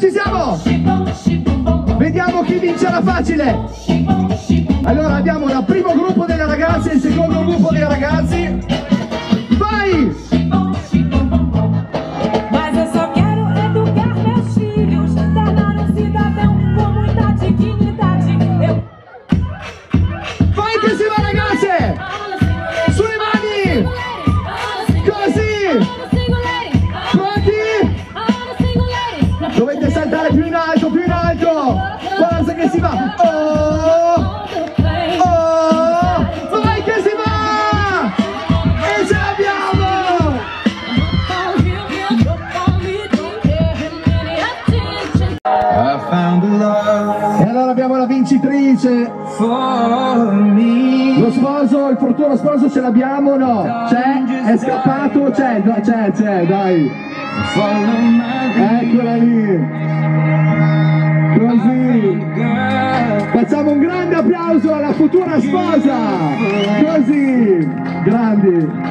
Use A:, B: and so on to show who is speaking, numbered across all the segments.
A: Ci siamo? Vediamo chi vincerà facile. Allora abbiamo il primo gruppo delle ragazze e il secondo gruppo dei ragazzi. Vai!
B: Mas eu só quero educar meus filhos, tornar cidadão com muita dignidade.
A: Vai che si va ragazze! Sulle mani! Così! Pronti? Dovete saltare più in alto, più in alto! Forza che si va! Oh! Oh! Vai che si va! E ce l'abbiamo! E allora abbiamo la vincitrice. Lo sposo, il fortunato sposo ce l'abbiamo o no? C'è? È scappato? C'è, dai. Eccola lì. Così. Facciamo un grande applauso alla futura sposa. Così. Grandi.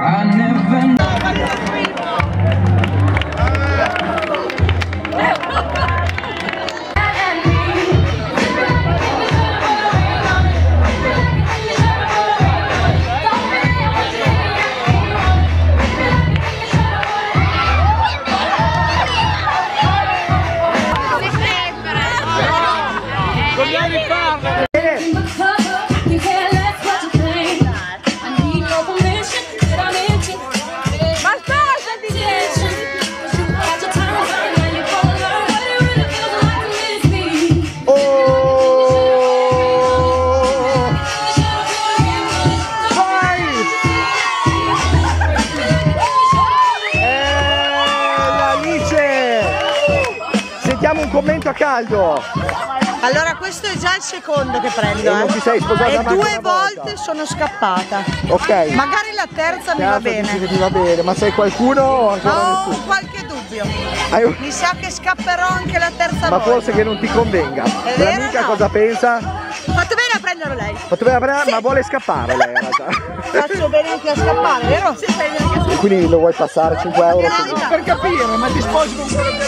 A: Sentiamo un commento a caldo.
C: Allora questo è già il secondo che prendo,
A: non ti sei sposata
C: e
A: manco
C: 2
A: una volta.
C: volte sono scappata.
A: Ok.
C: Magari la terza mi va bene.
A: Dici che ti va bene, ma sei qualcuno o ancora
C: Ho
A: nessuno?
C: qualche dubbio.
A: Hai-
C: Mi sa che scapperò anche la terza
A: Ma
C: volta.
A: forse che non ti convenga.
C: vero,
A: L'amica
C: no?
A: cosa pensa?
C: Fatto bene a prenderlo lei.
A: Fatto bene a prendere, ma vuole scappare lei in realtà.
C: Faccio bene anche a scappare, vero? Sì, fai bene anche a
A: E quindi lo vuoi passare 5 euro?
C: scappare.
A: Per capire, ma ti sposi con quello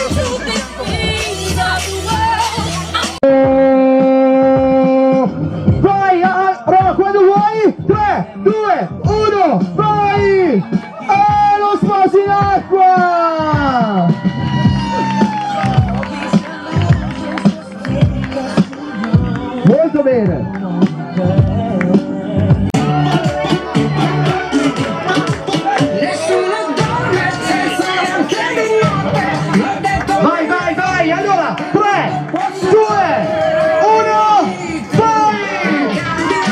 A: vai, allora quando vuoi, 3, 2, 1, vai! Lo sposi in acqua! Molto bene! Vai, vai, vai! Allora, 3, 2, 1, vai!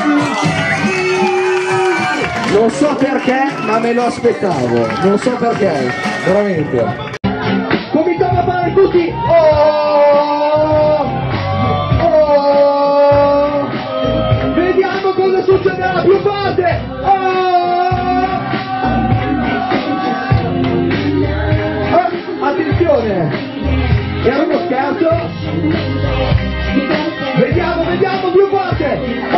A: Non so perché, ma me lo aspettavo. Non so perché, veramente. Cominciamo a fare tutti. Oh! Oh! Vediamo cosa succederà più forte. Attenzione! Era uno scherzo? Vediamo più forte!